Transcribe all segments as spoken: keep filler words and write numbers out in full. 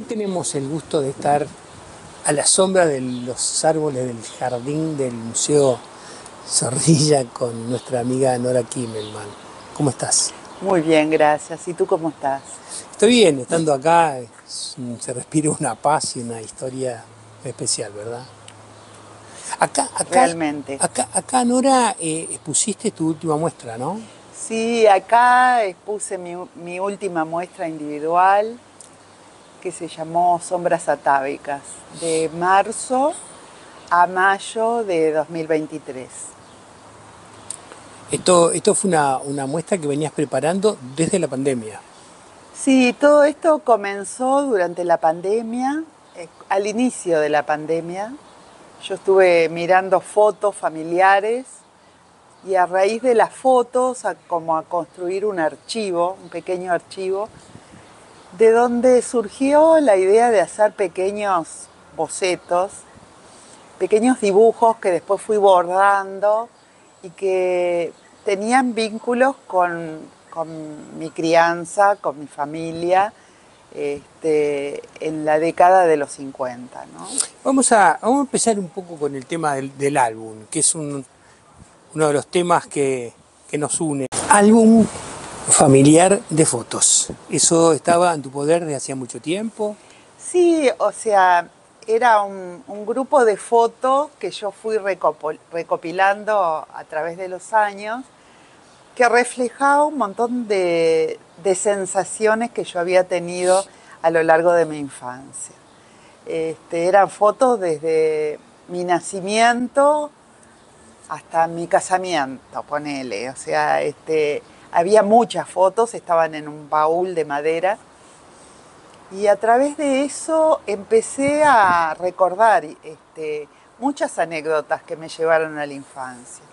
tenemos el gusto de estar a la sombra de los árboles del jardín del Museo Zorrilla con nuestra amiga Nora Kimmelman. ¿Cómo estás? Muy bien, gracias. ¿Y tú cómo estás? Estoy bien, estando acá se respira una paz y una historia especial, ¿verdad? Acá, acá, Realmente. acá, acá Nora, eh, expusiste tu última muestra, ¿no? Sí, acá expuse mi, mi última muestra individual que se llamó Sombras Atávicas, de marzo a mayo de dos mil veintitrés. Esto, esto fue una, una muestra que venías preparando desde la pandemia. Sí, todo esto comenzó durante la pandemia, eh, al inicio de la pandemia. Yo estuve mirando fotos familiares y a raíz de las fotos, a, como a construir un archivo, un pequeño archivo, de donde surgió la idea de hacer pequeños bocetos, pequeños dibujos que después fui bordando y que tenían vínculos con, con mi crianza, con mi familia, este, en la década de los cincuenta, ¿no? Vamos a, vamos a empezar un poco con el tema del, del álbum, que es un, uno de los temas que, que nos une. Álbum familiar de fotos. ¿Eso estaba en tu poder desde hacía mucho tiempo? Sí, o sea, era un, un grupo de fotos que yo fui recopilando a través de los años, que reflejaba un montón de, de sensaciones que yo había tenido a lo largo de mi infancia. Este, eran fotos desde mi nacimiento hasta mi casamiento, ponele. O sea, este, había muchas fotos, estaban en un baúl de madera. Y a través de eso empecé a recordar este, muchas anécdotas que me llevaron a la infancia.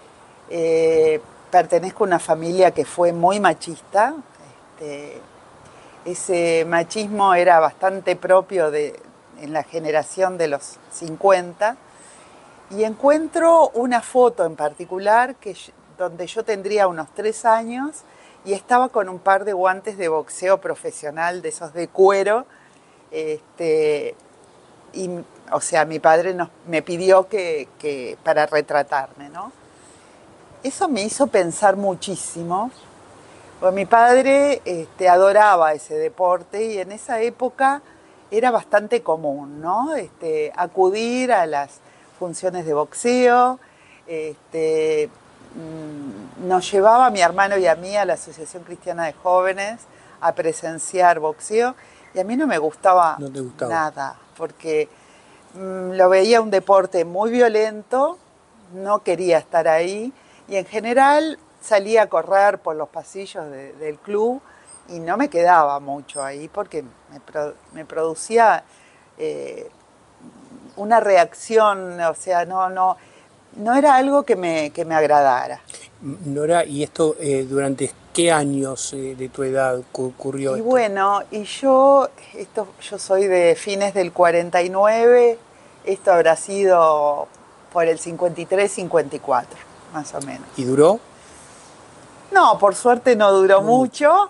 Eh, pertenezco a una familia que fue muy machista. Este, ese machismo era bastante propio de, en la generación de los cincuenta. Y encuentro una foto en particular que, donde yo tendría unos tres años y estaba con un par de guantes de boxeo profesional, de esos de cuero. Este, y, o sea, mi padre nos, me pidió que, que para retratarme, ¿no? Eso me hizo pensar muchísimo, porque mi padre este, adoraba ese deporte y en esa época era bastante común, ¿no? Este, acudir a las funciones de boxeo. Este, nos llevaba a mi hermano y a mí a la Asociación Cristiana de Jóvenes a presenciar boxeo y a mí no me gustaba, ¿No te gustaba? Nada, porque mmm, lo veía un deporte muy violento, no quería estar ahí y en general salía a correr por los pasillos de, del club y no me quedaba mucho ahí porque me, pro, me producía eh, una reacción, o sea, no, no, no era algo que me, que me agradara. Nora, ¿y esto eh, durante qué años eh, de tu edad ocurrió Y esto? bueno, y yo, esto, yo soy de fines del cuarenta y nueve, esto habrá sido por el cincuenta y tres, cincuenta y cuatro, más o menos. ¿Y duró? No, por suerte no duró No mucho, mucho.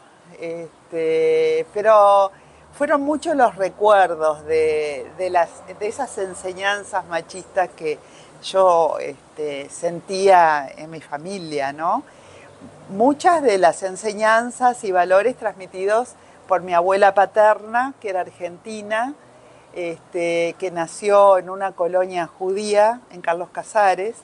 este, pero fueron muchos los recuerdos de, de, las, de esas enseñanzas machistas que yo este, sentía en mi familia, ¿no? Muchas de las enseñanzas y valores transmitidos por mi abuela paterna, que era argentina, este, que nació en una colonia judía en Carlos Casares,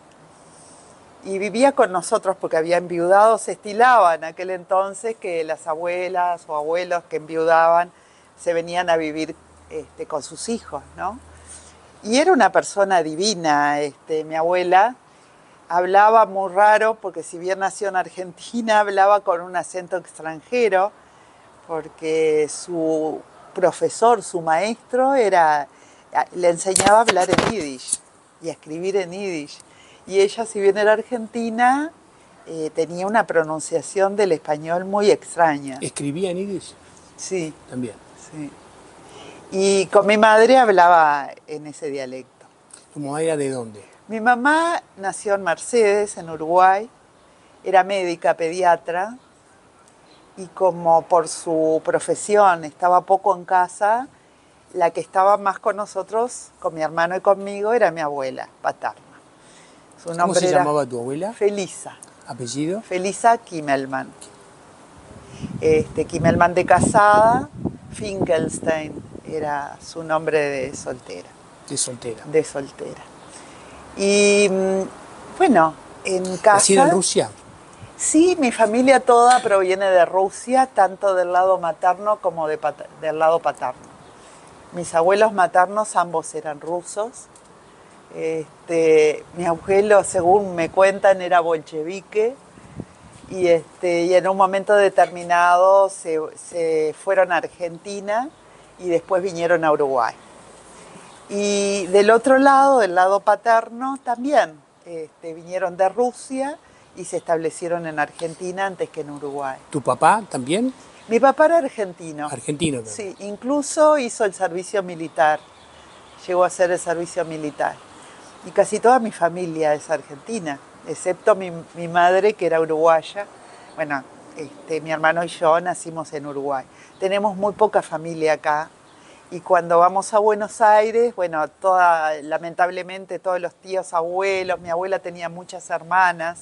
y vivía con nosotros porque había enviudado. Se estilaba en aquel entonces que las abuelas o abuelos que enviudaban se venían a vivir este, con sus hijos, ¿no? Y era una persona divina, este, mi abuela. Hablaba muy raro porque si bien nació en Argentina, hablaba con un acento extranjero porque su profesor, su maestro, era, le enseñaba a hablar en yiddish y a escribir en yiddish. Y ella, si bien era argentina, eh, tenía una pronunciación del español muy extraña. ¿Escribía en yiddish? Sí. También. Sí. Y con mi madre hablaba en ese dialecto. ¿Tu mamá era de dónde? Mi mamá nació en Mercedes, en Uruguay, era médica, pediatra, y como por su profesión estaba poco en casa, la que estaba más con nosotros, con mi hermano y conmigo, era mi abuela paterna. Su ¿Cómo se era llamaba tu abuela? Felisa. ¿Apellido? Felisa Kimmelman. Este, Kimmelman de casada, Finkelstein era su nombre de soltera. De soltera. De soltera. Y bueno, en casa... ¿Nacida en Rusia? Sí, mi familia toda proviene de Rusia, tanto del lado materno como de pat- del lado paterno. Mis abuelos maternos ambos eran rusos. Este, mi abuelo, según me cuentan, era bolchevique y, este, y en un momento determinado se, se fueron a Argentina y después vinieron a Uruguay. Y del otro lado, del lado paterno, también este, vinieron de Rusia y se establecieron en Argentina antes que en Uruguay. ¿Tu papá también? Mi papá era argentino. Argentino también. Sí, incluso hizo el servicio militar, llegó a hacer el servicio militar. Y casi toda mi familia es argentina, excepto mi, mi madre, que era uruguaya. Bueno, este, mi hermano y yo nacimos en Uruguay. Tenemos muy poca familia acá. Y cuando vamos a Buenos Aires, bueno, toda, lamentablemente todos los tíos, abuelos, mi abuela tenía muchas hermanas,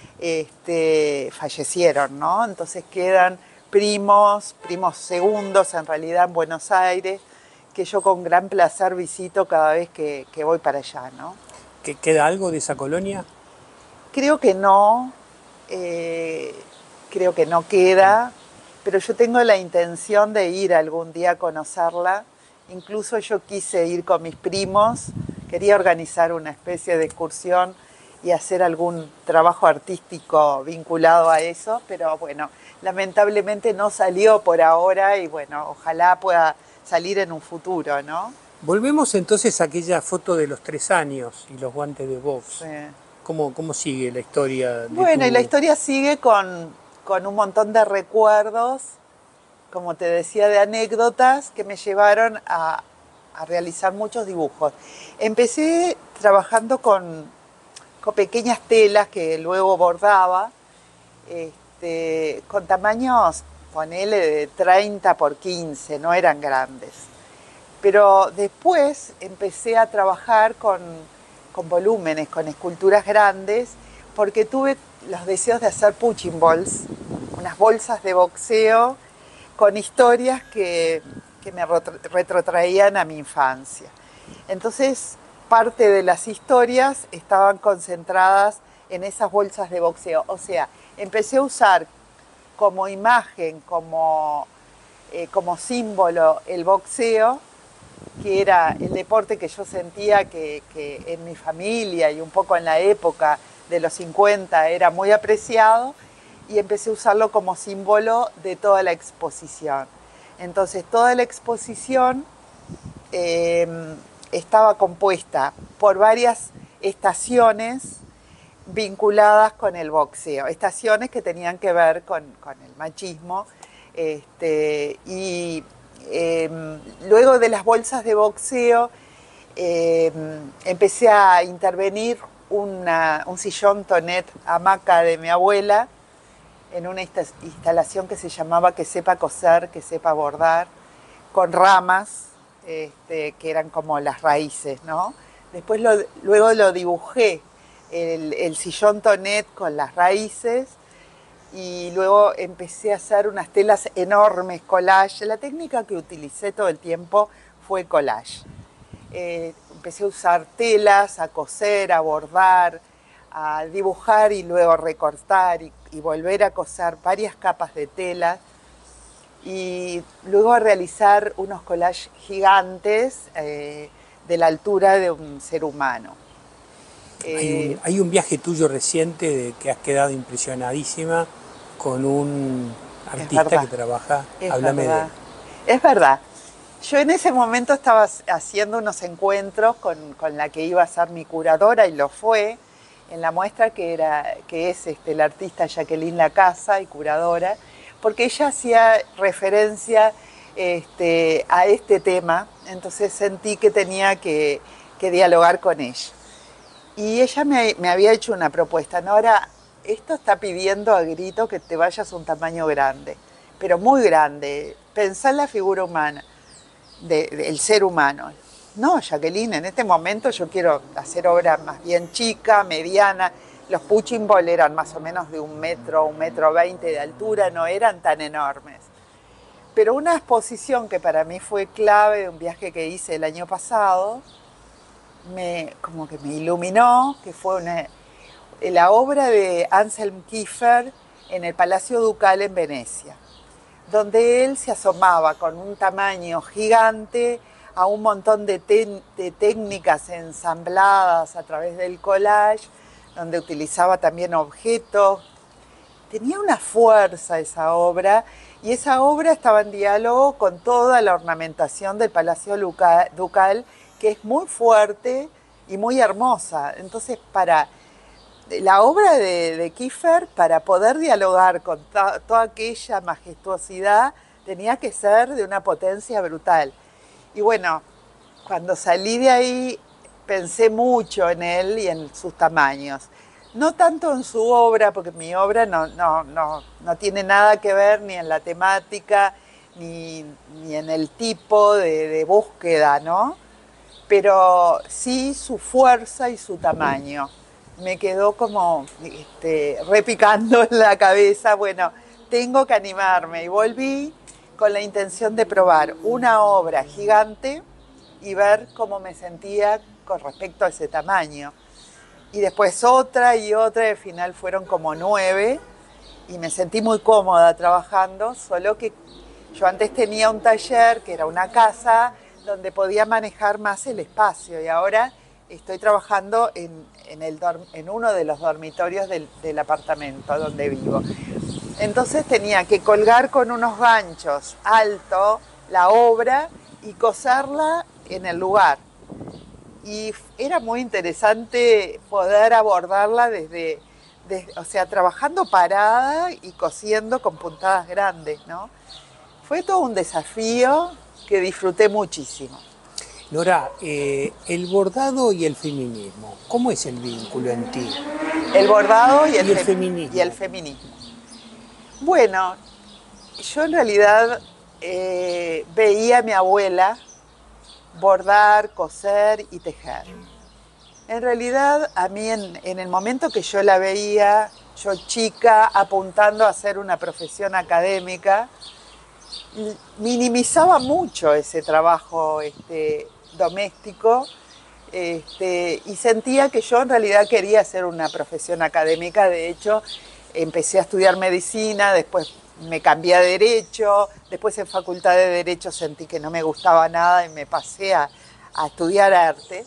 este, fallecieron, ¿no? Entonces quedan primos, primos segundos en realidad en Buenos Aires, que yo con gran placer visito cada vez que, que voy para allá, ¿no? ¿Queda algo de esa colonia? Creo que no, eh, creo que no queda, pero yo tengo la intención de ir algún día a conocerla. Incluso yo quise ir con mis primos, quería organizar una especie de excursión y hacer algún trabajo artístico vinculado a eso, pero bueno, lamentablemente no salió por ahora y bueno, ojalá pueda salir en un futuro, ¿no? Volvemos entonces a aquella foto de los tres años y los guantes de box. Sí. ¿Cómo, cómo sigue la historia? De bueno, tu... y la historia sigue con, con un montón de recuerdos, como te decía, de anécdotas que me llevaron a, a realizar muchos dibujos. Empecé trabajando con, con pequeñas telas que luego bordaba, este, con tamaños, ponele, de treinta por quince, no eran grandes. Pero después empecé a trabajar con, con volúmenes, con esculturas grandes, porque tuve los deseos de hacer punching balls, unas bolsas de boxeo con historias que, que me retrotraían a mi infancia. Entonces, parte de las historias estaban concentradas en esas bolsas de boxeo. O sea, empecé a usar como imagen, como, eh, como símbolo el boxeo, que era el deporte que yo sentía que, que en mi familia y un poco en la época de los cincuenta era muy apreciado, y empecé a usarlo como símbolo de toda la exposición. Entonces, toda la exposición eh, estaba compuesta por varias estaciones vinculadas con el boxeo, estaciones que tenían que ver con, con el machismo, este, y eh, luego de las bolsas de boxeo eh, empecé a intervenir una, un sillón tonet hamaca de mi abuela en una instalación que se llamaba Que sepa coser, que sepa bordar, con ramas, este, que eran como las raíces, ¿no? Después lo, luego lo dibujé, el, el sillón tonet con las raíces, y luego empecé a hacer unas telas enormes, collage. La técnica que utilicé todo el tiempo fue collage. Eh, empecé a usar telas, a coser, a bordar, a dibujar y luego recortar y, y volver a coser varias capas de tela, y luego a realizar unos collages gigantes eh, de la altura de un ser humano. Eh, hay, un, hay un viaje tuyo reciente de que has quedado impresionadísima con un artista que trabaja. Háblame de él. Es verdad. Yo en ese momento estaba haciendo unos encuentros con, con la que iba a ser mi curadora, y lo fue, en la muestra que, era, que es este, la artista Jacqueline Lacasa y curadora, porque ella hacía referencia este, a este tema, entonces sentí que tenía que, que dialogar con ella. Y ella me, me había hecho una propuesta. Nora, esto está pidiendo a grito que te vayas a un tamaño grande, pero muy grande. Pensá en la figura humana. de, del ser humano. No, Jacqueline, en este momento yo quiero hacer obra más bien chica, mediana. Los punching ball eran más o menos de un metro, un metro veinte de altura, no eran tan enormes. Pero una exposición que para mí fue clave de un viaje que hice el año pasado, me, como que me iluminó, que fue una, la obra de Anselm Kiefer en el Palacio Ducal en Venecia, donde él se asomaba con un tamaño gigante a un montón de, de técnicas ensambladas a través del collage, donde utilizaba también objetos. Tenía una fuerza esa obra, y esa obra estaba en diálogo con toda la ornamentación del Palacio Ducal, que es muy fuerte y muy hermosa. Entonces, para la obra de, de Kiefer, para poder dialogar con to, toda aquella majestuosidad, tenía que ser de una potencia brutal. Y bueno, cuando salí de ahí, pensé mucho en él y en sus tamaños. No tanto en su obra, porque mi obra no, no, no, no tiene nada que ver ni en la temática, ni, ni en el tipo de, de búsqueda, ¿no? Pero sí su fuerza y su tamaño. Me quedó como este, repicando en la cabeza, bueno, tengo que animarme. Y volví con la intención de probar una obra gigante y ver cómo me sentía con respecto a ese tamaño. Y después otra y otra, y al final fueron como nueve, y me sentí muy cómoda trabajando, solo que yo antes tenía un taller, que era una casa, donde podía manejar más el espacio, y ahora estoy trabajando en, en, el, en uno de los dormitorios del, del apartamento donde vivo. Entonces tenía que colgar con unos ganchos alto la obra y coserla en el lugar. Y era muy interesante poder abordarla desde, desde, o sea, trabajando parada y cosiendo con puntadas grandes, ¿no? Fue todo un desafío que disfruté muchísimo. Nora, eh, el bordado y el feminismo, ¿cómo es el vínculo en ti? El bordado y el, y el fe feminismo. Y el feminismo. Bueno, yo en realidad eh, veía a mi abuela bordar, coser y tejer. En realidad, a mí en, en el momento que yo la veía, yo chica, apuntando a hacer una profesión académica, minimizaba mucho ese trabajo este, doméstico, este, y sentía que yo en realidad quería hacer una profesión académica. De hecho, empecé a estudiar medicina, después me cambié a Derecho, después en Facultad de Derecho sentí que no me gustaba nada y me pasé a, a estudiar arte.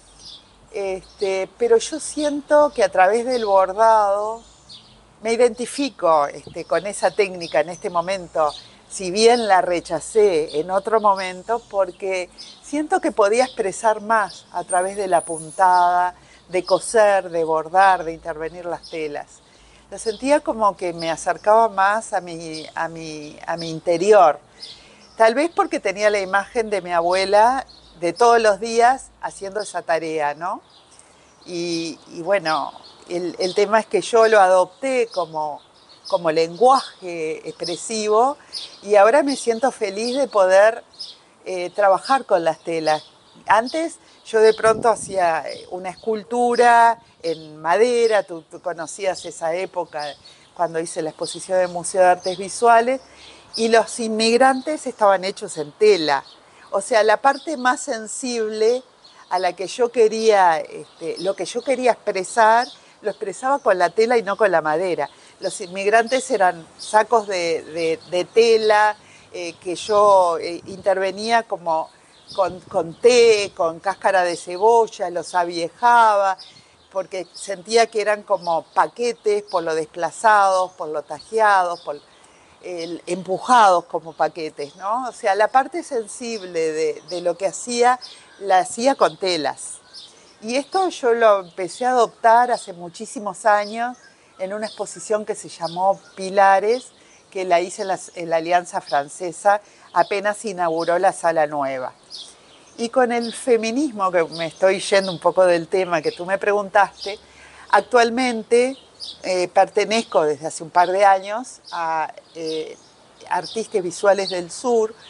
Este, pero yo siento que a través del bordado me identifico este, con esa técnica en este momento, si bien la rechacé en otro momento, porque siento que podía expresar más a través de la puntada, de coser, de bordar, de intervenir las telas. Lo sentía como que me acercaba más a mi, a mi, a mi interior. Tal vez porque tenía la imagen de mi abuela de todos los días haciendo esa tarea, ¿no? Y, y bueno, el, el tema es que yo lo adopté como, como lenguaje expresivo, y ahora me siento feliz de poder eh, trabajar con las telas. Antes yo de pronto hacía una escultura en madera, tú, tú conocías esa época cuando hice la exposición del Museo de Artes Visuales, y los inmigrantes estaban hechos en tela. O sea, la parte más sensible a la que yo quería, este, lo que yo quería expresar, lo expresaba con la tela y no con la madera. Los inmigrantes eran sacos de, de, de tela eh, que yo eh, intervenía como con, con té, con cáscara de cebolla, los aviejaba, porque sentía que eran como paquetes por lo desplazados, por lo tajeados, por el, empujados como paquetes, ¿no? O sea, la parte sensible de, de lo que hacía, la hacía con telas. Y esto yo lo empecé a adoptar hace muchísimos años en una exposición que se llamó Pilares, que la hice en la, en la Alianza Francesa, apenas inauguró la sala nueva. Y con el feminismo, que me estoy yendo un poco del tema que tú me preguntaste, actualmente eh, pertenezco desde hace un par de años a eh, Artistas Visuales del Sur,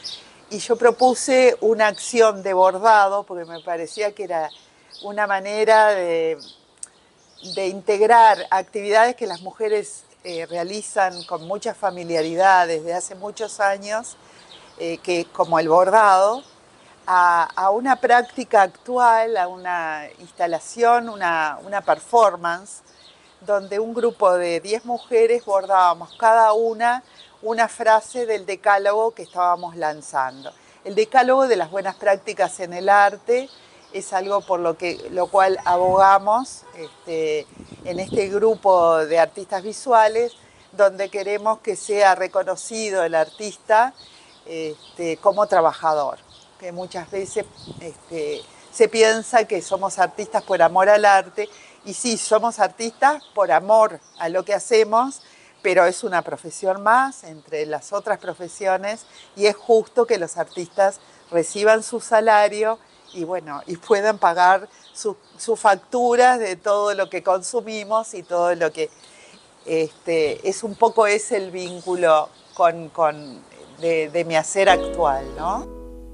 y yo propuse una acción de bordado, porque me parecía que era una manera de, de integrar actividades que las mujeres eh, realizan con mucha familiaridad desde hace muchos años, eh, que, como el bordado, a, a una práctica actual, a una instalación, una, una performance, donde un grupo de diez mujeres bordábamos cada una una frase del decálogo que estábamos lanzando. El decálogo de las buenas prácticas en el arte es algo por lo, que, lo cual abogamos este, en este grupo de artistas visuales, donde queremos que sea reconocido el artista este, como trabajador, que muchas veces este, se piensa que somos artistas por amor al arte, y sí, somos artistas por amor a lo que hacemos, pero es una profesión más entre las otras profesiones, y es justo que los artistas reciban su salario y, bueno, y puedan pagar sus su facturas de todo lo que consumimos y todo lo que este, es un poco es el vínculo con, con, de, de mi hacer actual, ¿no?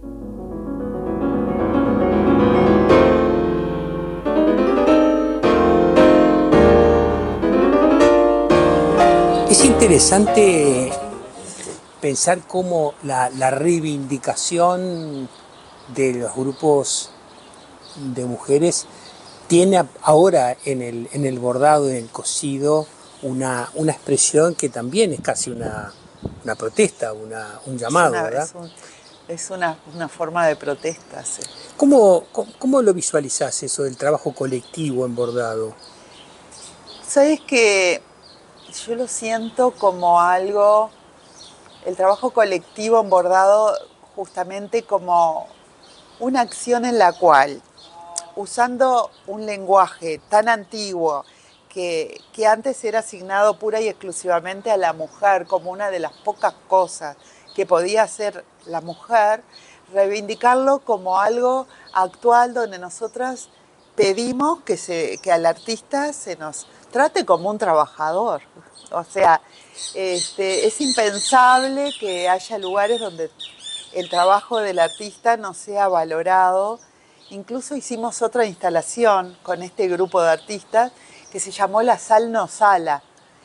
Es interesante pensar cómo la, la reivindicación de los grupos de mujeres tiene ahora en el, en el bordado, en el cosido, una, una expresión que también es casi una, una protesta, una, un llamado, es una, ¿verdad? Es, un, es una, una forma de protesta, sí. ¿Cómo, cómo, ¿Cómo lo visualizás eso del trabajo colectivo en bordado? Sabes que yo lo siento como algo, el trabajo colectivo en bordado justamente como una acción en la cual, usando un lenguaje tan antiguo que, que antes era asignado pura y exclusivamente a la mujer como una de las pocas cosas que podía hacer la mujer, reivindicarlo como algo actual donde nosotras pedimos que, se, que al artista se nos trate como un trabajador. O sea, este, es impensable que haya lugares donde el trabajo del artista no sea valorado. Incluso hicimos otra instalación con este grupo de artistas que se llamó La Sal No Sala.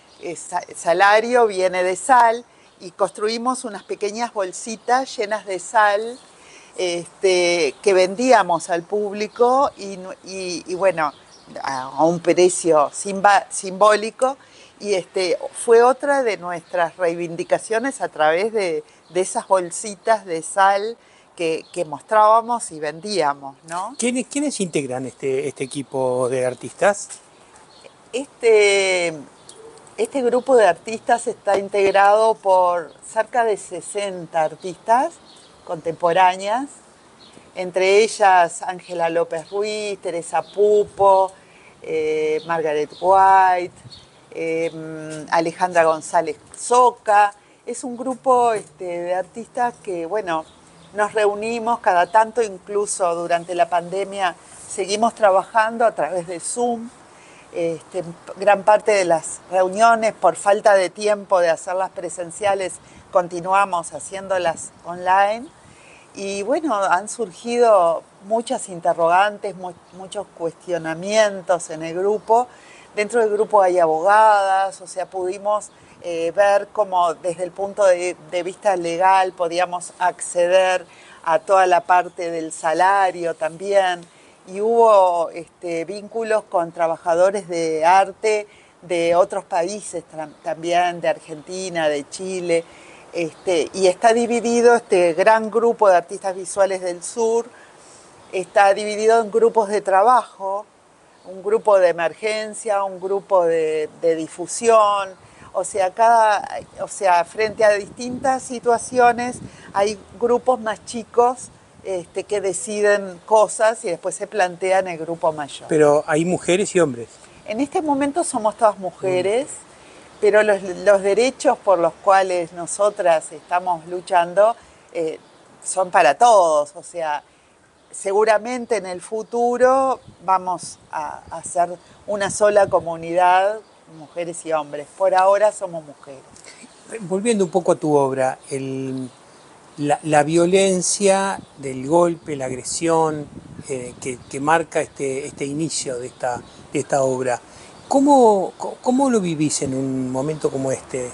Salario viene de sal, y construimos unas pequeñas bolsitas llenas de sal este, que vendíamos al público y, y, y bueno, a un precio simba, simbólico, y este, fue otra de nuestras reivindicaciones a través de, de esas bolsitas de sal que, que mostrábamos y vendíamos, ¿no? ¿Quiénes, ¿Quiénes integran este, este equipo de artistas? Este, este grupo de artistas está integrado por cerca de sesenta artistas contemporáneas, entre ellas Ángela López Ruiz, Teresa Pupo, eh, Margaret White, eh, Alejandra González Zoca. Es un grupo este, de artistas que, bueno, nos reunimos cada tanto, incluso durante la pandemia seguimos trabajando a través de Zoom. Este, gran parte de las reuniones, por falta de tiempo de hacerlas presenciales, continuamos haciéndolas online. Y bueno, han surgido muchas interrogantes, mu muchos cuestionamientos en el grupo. Dentro del grupo hay abogadas, o sea, pudimos eh, ver cómo desde el punto de, de vista legal podíamos acceder a toda la parte del salario también. Y hubo este, vínculos con trabajadores de arte de otros países también, de Argentina, de Chile. Este, y está dividido este gran grupo de artistas visuales del sur, está dividido en grupos de trabajo, un grupo de emergencia, un grupo de, de difusión. O sea, cada, o sea, frente a distintas situaciones hay grupos más chicos este, que deciden cosas y después se plantean el grupo mayor. Pero hay mujeres y hombres. En este momento somos todas mujeres. Mm. Pero los, los derechos por los cuales nosotras estamos luchando eh, son para todos. O sea, seguramente en el futuro vamos a, a ser una sola comunidad, mujeres y hombres. Por ahora somos mujeres. Volviendo un poco a tu obra, el, la, la violencia del golpe, la agresión eh, que, que marca este, este inicio de esta, de esta obra. ¿Cómo, ¿Cómo lo vivís en un momento como este?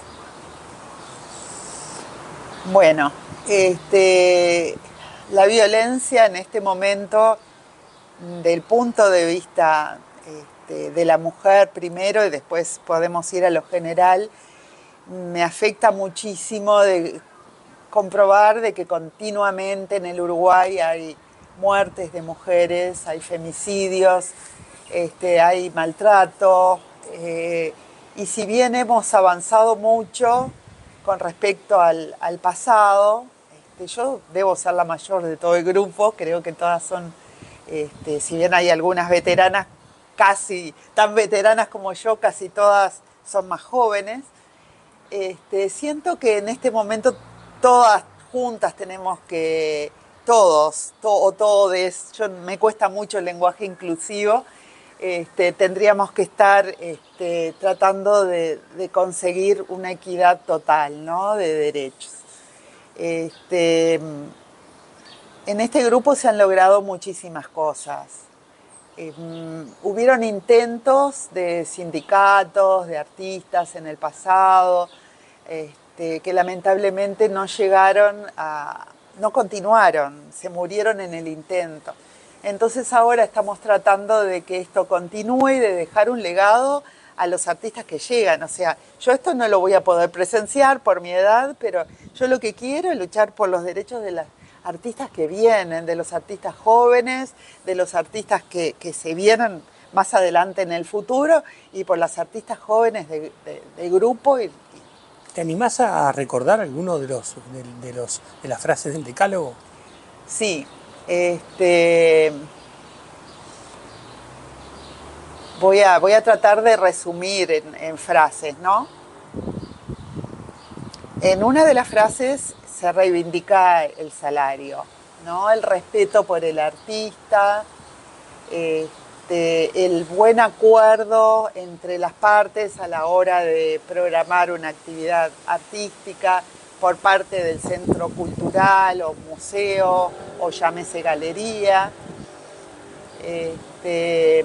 Bueno, este, la violencia en este momento, del punto de vista este, de la mujer primero y después podemos ir a lo general, me afecta muchísimo de comprobar de que continuamente en el Uruguay hay muertes de mujeres, hay femicidios, este, hay maltrato, eh, y si bien hemos avanzado mucho con respecto al, al pasado, este, yo debo ser la mayor de todo el grupo, creo que todas son, este, si bien hay algunas veteranas, casi tan veteranas como yo, casi todas son más jóvenes. Este, siento que en este momento todas juntas tenemos que, todos, to, o todes, yo, me cuesta mucho el lenguaje inclusivo, este, tendríamos que estar este, tratando de, de conseguir una equidad total, ¿no?, de derechos. Este, en este grupo se han logrado muchísimas cosas. Eh, hubieron intentos de sindicatos, de artistas en el pasado, este, que lamentablemente no llegaron a, no continuaron, se murieron en el intento. Entonces ahora estamos tratando de que esto continúe y de dejar un legado a los artistas que llegan. O sea, yo esto no lo voy a poder presenciar por mi edad, pero yo lo que quiero es luchar por los derechos de las artistas que vienen, de los artistas jóvenes, de los artistas que, que se vienen más adelante en el futuro y por las artistas jóvenes de, de, de grupo. Y, ¿Te animás a recordar alguno de, los, de, de, los, de las frases del decálogo? Sí, este, voy, a, voy a tratar de resumir en, en frases, ¿no? En una de las frases se reivindica el salario, ¿no? El respeto por el artista, este, el buen acuerdo entre las partes a la hora de programar una actividad artística por parte del centro cultural o museo o llámese galería. Este,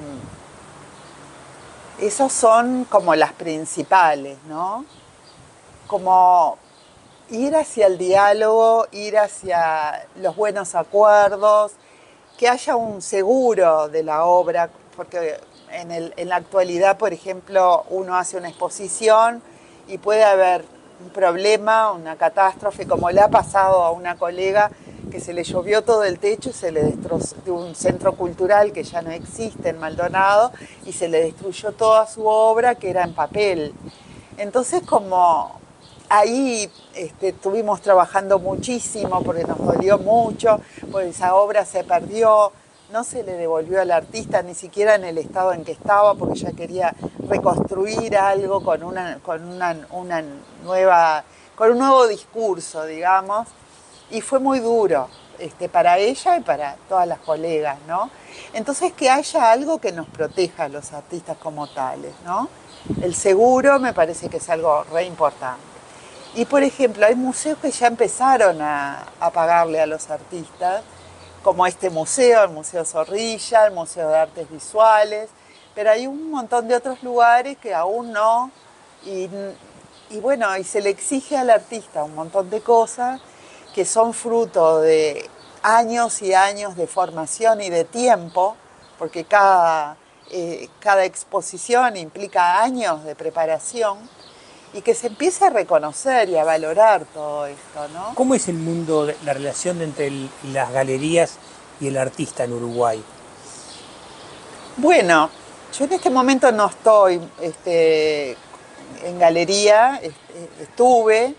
esos son como las principales, ¿no? Como ir hacia el diálogo, ir hacia los buenos acuerdos, que haya un seguro de la obra, porque en, el, en la actualidad, por ejemplo, uno hace una exposición y puede haber un problema, una catástrofe, como le ha pasado a una colega que se le llovió todo el techo y se le destrozó, de un centro cultural que ya no existe en Maldonado, y se le destruyó toda su obra que era en papel. Entonces, como ahí este, estuvimos trabajando muchísimo porque nos dolió mucho, porque esa obra se perdió, no se le devolvió al artista ni siquiera en el estado en que estaba, porque ella quería reconstruir algo con una, con una, una nueva, con un nuevo discurso, digamos, y fue muy duro este, para ella y para todas las colegas, ¿no? Entonces, que haya algo que nos proteja a los artistas como tales, ¿no? El seguro me parece que es algo re importante. Y, por ejemplo, hay museos que ya empezaron a, a pagarle a los artistas, como este museo, el Museo Zorrilla, el Museo de Artes Visuales, pero hay un montón de otros lugares que aún no, y, y bueno, y se le exige al artista un montón de cosas que son fruto de años y años de formación y de tiempo, porque cada, eh, cada exposición implica años de preparación, y que se empiece a reconocer y a valorar todo esto, ¿no? ¿Cómo es el mundo, de, la relación entre el, las galerías y el artista en Uruguay? Bueno, yo en este momento no estoy este, en galería, este, estuve.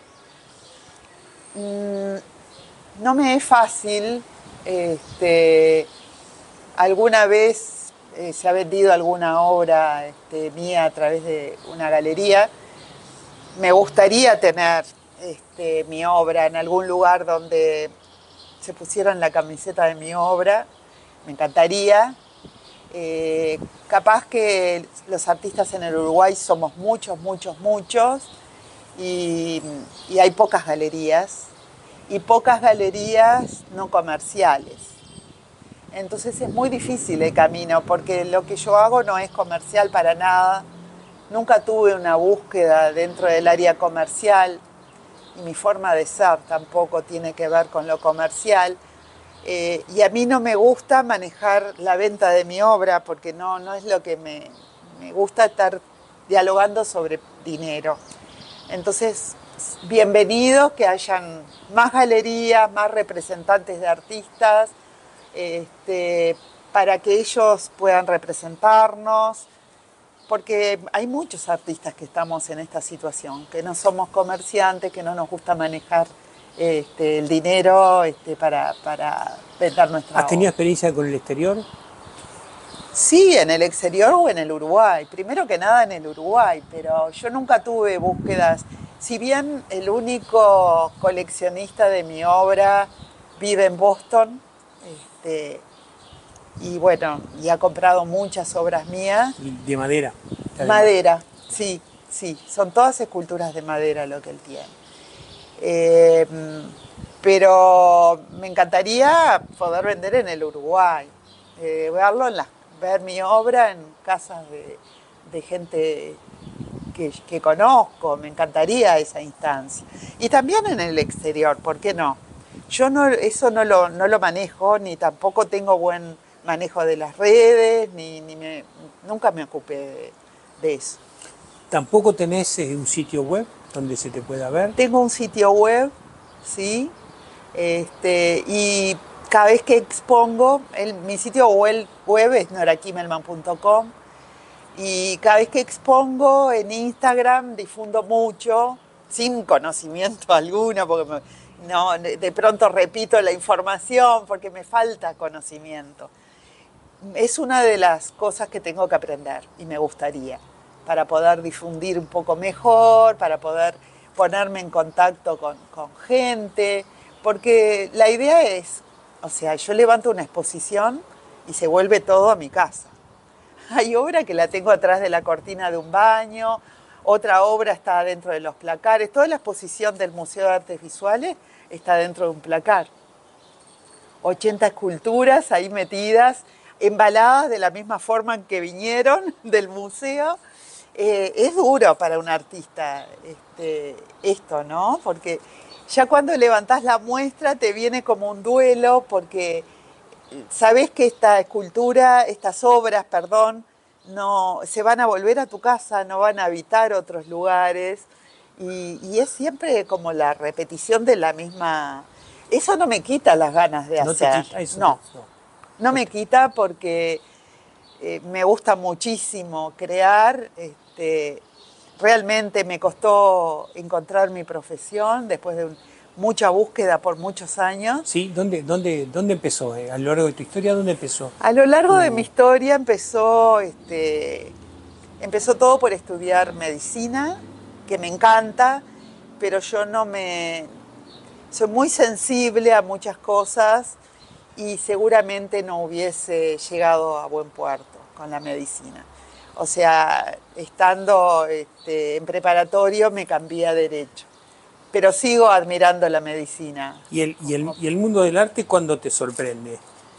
Mm, no me es fácil, este, alguna vez eh, se ha vendido alguna obra este, mía a través de una galería. Me gustaría tener este, mi obra en algún lugar donde se pusieran la camiseta de mi obra, me encantaría. Eh, capaz que los artistas en el Uruguay somos muchos, muchos, muchos, y, y hay pocas galerías. y pocas galerías no comerciales. Entonces es muy difícil el camino, porque lo que yo hago no es comercial para nada. Nunca tuve una búsqueda dentro del área comercial y mi forma de ser tampoco tiene que ver con lo comercial. Eh, y a mí no me gusta manejar la venta de mi obra porque no, no es lo que me, me gusta estar dialogando sobre dinero. Entonces, bienvenido que hayan más galerías, más representantes de artistas, este, para que ellos puedan representarnos, porque hay muchos artistas que estamos en esta situación, que no somos comerciantes, que no nos gusta manejar este, el dinero este, para, para vender nuestra ¿Has tenido obra. experiencia con el exterior? Sí, en el exterior o en el Uruguay. Primero que nada en el Uruguay, pero yo nunca tuve búsquedas. Si bien el único coleccionista de mi obra vive en Boston, este, y bueno, y ha comprado muchas obras mías. De madera. Madera, sí, sí, son todas esculturas de madera lo que él tiene. Eh, pero me encantaría poder vender en el Uruguay, eh, verlo en las, ver mi obra en casas de, de gente que, que conozco, me encantaría esa instancia. Y también en el exterior, ¿por qué no? Yo no, eso no lo, no lo manejo, ni tampoco tengo buen manejo de las redes, ni, ni me, nunca me ocupé de, de eso. ¿Tampoco tenés eh, un sitio web donde se te pueda ver? Tengo un sitio web, sí, este, y cada vez que expongo, el, mi sitio web, web es nora kimelman punto com, y cada vez que expongo en Instagram difundo mucho, sin conocimiento alguno, porque me, no, de pronto repito la información porque me falta conocimiento. Es una de las cosas que tengo que aprender y me gustaría, para poder difundir un poco mejor, para poder ponerme en contacto con, con gente, porque la idea es, o sea, yo levanto una exposición y se vuelve todo a mi casa. Hay obra que la tengo atrás de la cortina de un baño, otra obra está dentro de los placares, toda la exposición del Museo de Artes Visuales está dentro de un placar. ochenta esculturas ahí metidas, embaladas de la misma forma en que vinieron del museo. Eh, es duro para un artista este, esto, ¿no? Porque ya cuando levantás la muestra te viene como un duelo, porque sabés que esta escultura, estas obras, perdón, no, se van a volver a tu casa, no van a habitar otros lugares, y, y es siempre como la repetición de la misma... Eso no me quita las ganas de ¿No hacer. te quita eso? No, no, no me quita porque eh, me gusta muchísimo crear. Este, realmente me costó encontrar mi profesión después de un, mucha búsqueda por muchos años. ¿Sí? ¿Dónde, dónde, dónde empezó? Eh? A lo largo de tu historia, ¿dónde empezó? A lo largo Uh. de mi historia empezó, este, empezó todo por estudiar medicina, que me encanta, pero yo no me... Soy muy sensible a muchas cosas y seguramente no hubiese llegado a buen puerto con la medicina. O sea, estando este, en preparatorio me cambié a Derecho, pero sigo admirando la medicina. ¿Y el, y el, y el mundo del arte cuándo te sorprende?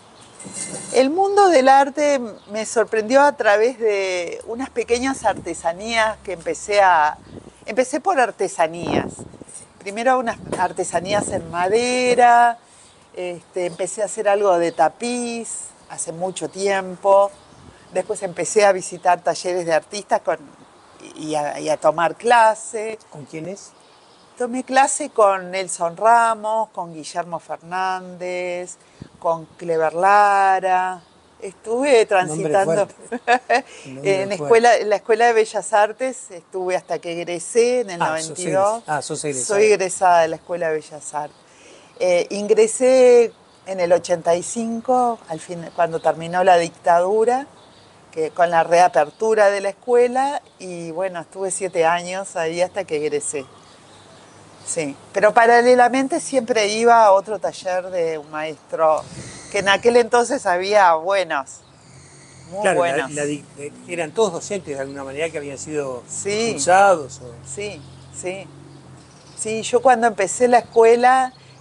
El mundo del arte me sorprendió a través de unas pequeñas artesanías que empecé a... Empecé por artesanías. Primero unas artesanías en madera, este, empecé a hacer algo de tapiz hace mucho tiempo. Después empecé a visitar talleres de artistas con, y, a, y a tomar clase. ¿Con quiénes? Tomé clase con Nelson Ramos, con Guillermo Fernández, con Clever Lara. Estuve transitando en, escuela, en la Escuela de Bellas Artes, estuve hasta que egresé en el ah, noventa y dos. Sos ah, sos egresada. Soy egresada de la Escuela de Bellas Artes. Eh, ingresé en el ochenta y cinco, al fin, cuando terminó la dictadura, que, con la reapertura de la escuela, y bueno, estuve siete años ahí hasta que egresé. Sí, pero paralelamente siempre iba a otro taller de un maestro que en aquel entonces había buenos, muy claro, buenos. La, la, eran todos docentes de alguna manera que habían sido sí, expulsados. O... Sí, sí. Sí, yo cuando empecé la escuela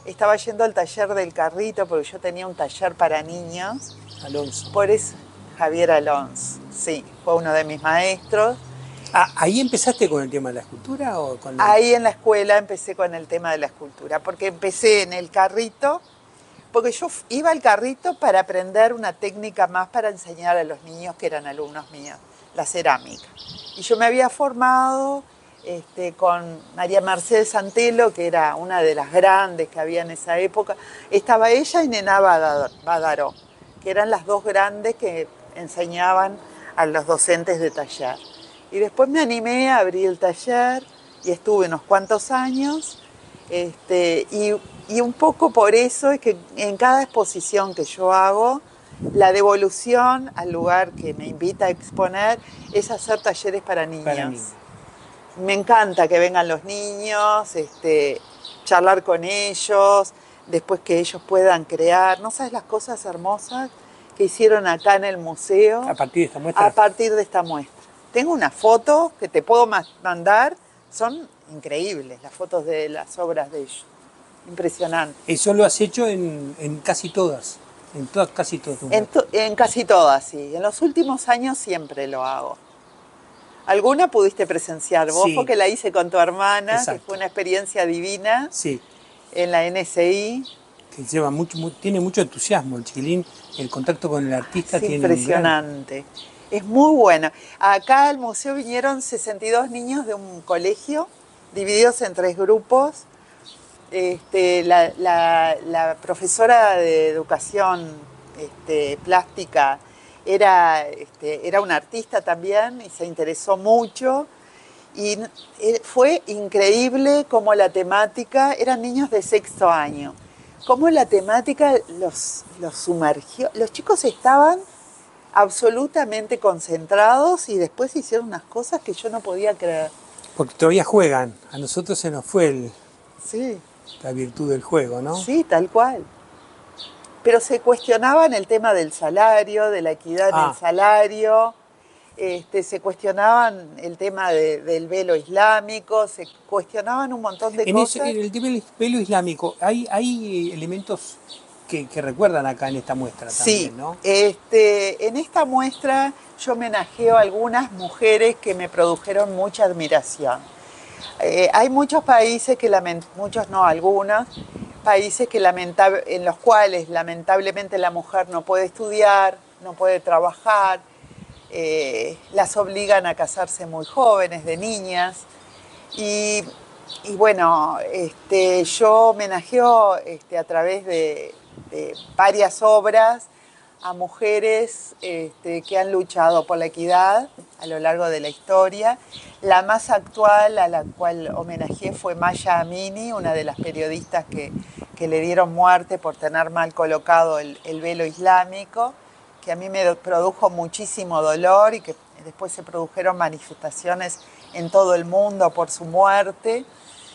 estaba yendo al taller del carrito, porque yo tenía un taller para niños. Alonso. Por eso, Javier Alonso, sí, fue uno de mis maestros. Ah, ¿ahí empezaste con el tema de la escultura o con la... Ahí en la escuela empecé con el tema de la escultura, porque empecé en el carrito, porque yo iba al carrito para aprender una técnica más para enseñar a los niños que eran alumnos míos, la cerámica. Y yo me había formado este, con María Mercedes Santelo, que era una de las grandes que había en esa época. Estaba ella y Nená Badaró, que eran las dos grandes que enseñaban a los docentes de taller. Y después me animé a abrir el taller y estuve unos cuantos años. Este, y, y un poco por eso es que en cada exposición que yo hago, la devolución al lugar que me invita a exponer es hacer talleres para niños. Para niños. Me encanta que vengan los niños, este, charlar con ellos, después que ellos puedan crear. ¿No sabes las cosas hermosas que hicieron acá en el museo? A partir de esta muestra. A partir de esta muestra. Tengo una foto que te puedo mandar, son increíbles las fotos de las obras de ellos. Impresionante. Eso lo has hecho en, en casi todas, en todas, casi todas. En, to, en casi todas, sí. En los últimos años siempre lo hago. ¿Alguna pudiste presenciar vos? Sí. Porque la hice con tu hermana, Exacto. que fue una experiencia divina. Sí. En la N S I. Que lleva mucho, mu tiene mucho entusiasmo el chiquilín, el contacto con el artista Es tiene impresionante. Un gran... Es muy bueno. Acá al museo vinieron sesenta y dos niños de un colegio, divididos en tres grupos. Este, la, la, la profesora de educación este, plástica era, este, era una artista también y se interesó mucho. Y fue increíble cómo la temática, eran niños de sexto año, cómo la temática los, los sumergió. Los chicos estaban absolutamente concentrados y después hicieron unas cosas que yo no podía creer. Porque todavía juegan, a nosotros se nos fue el, sí. la virtud del juego, ¿no? Sí, tal cual. Pero se cuestionaban el tema del salario, de la equidad ah. en el salario, este, se cuestionaban el tema de, del velo islámico, se cuestionaban un montón de en cosas. Ese, en el tema del velo islámico, ¿hay, hay elementos que, que recuerdan acá en esta muestra también, sí, ¿no? este, en esta muestra yo homenajeo a algunas mujeres que me produjeron mucha admiración. Eh, hay muchos países que, lament muchos no, algunos, países que en los cuales lamentablemente la mujer no puede estudiar, no puede trabajar, eh, las obligan a casarse muy jóvenes, de niñas. Y, y bueno, este, yo homenajeo este, a través de, de varias obras a mujeres este, que han luchado por la equidad a lo largo de la historia. La más actual a la cual homenajeé fue Maya Amini, una de las periodistas que, que le dieron muerte por tener mal colocado el, el velo islámico, que a mí me produjo muchísimo dolor y que después se produjeron manifestaciones en todo el mundo por su muerte.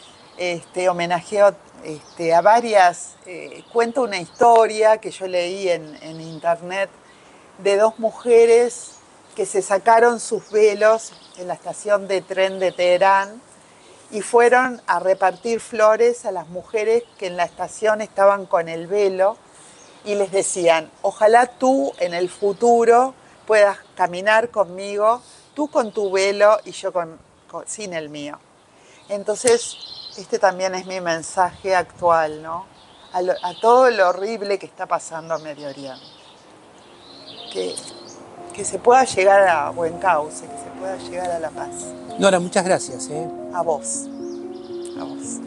Este, homenajeo este, a varias, eh, cuento una historia que yo leí en, en internet de dos mujeres que se sacaron sus velos en la estación de tren de Teherán y fueron a repartir flores a las mujeres que en la estación estaban con el velo y les decían, ojalá tú en el futuro puedas caminar conmigo, tú con tu velo y yo con, con, sin el mío. Entonces, este también es mi mensaje actual, ¿no? A, lo, a todo lo horrible que está pasando a Medio Oriente. Que, que se pueda llegar a buen cauce, que se pueda llegar a la paz. Nora, muchas gracias. ¿eh? A vos. A vos.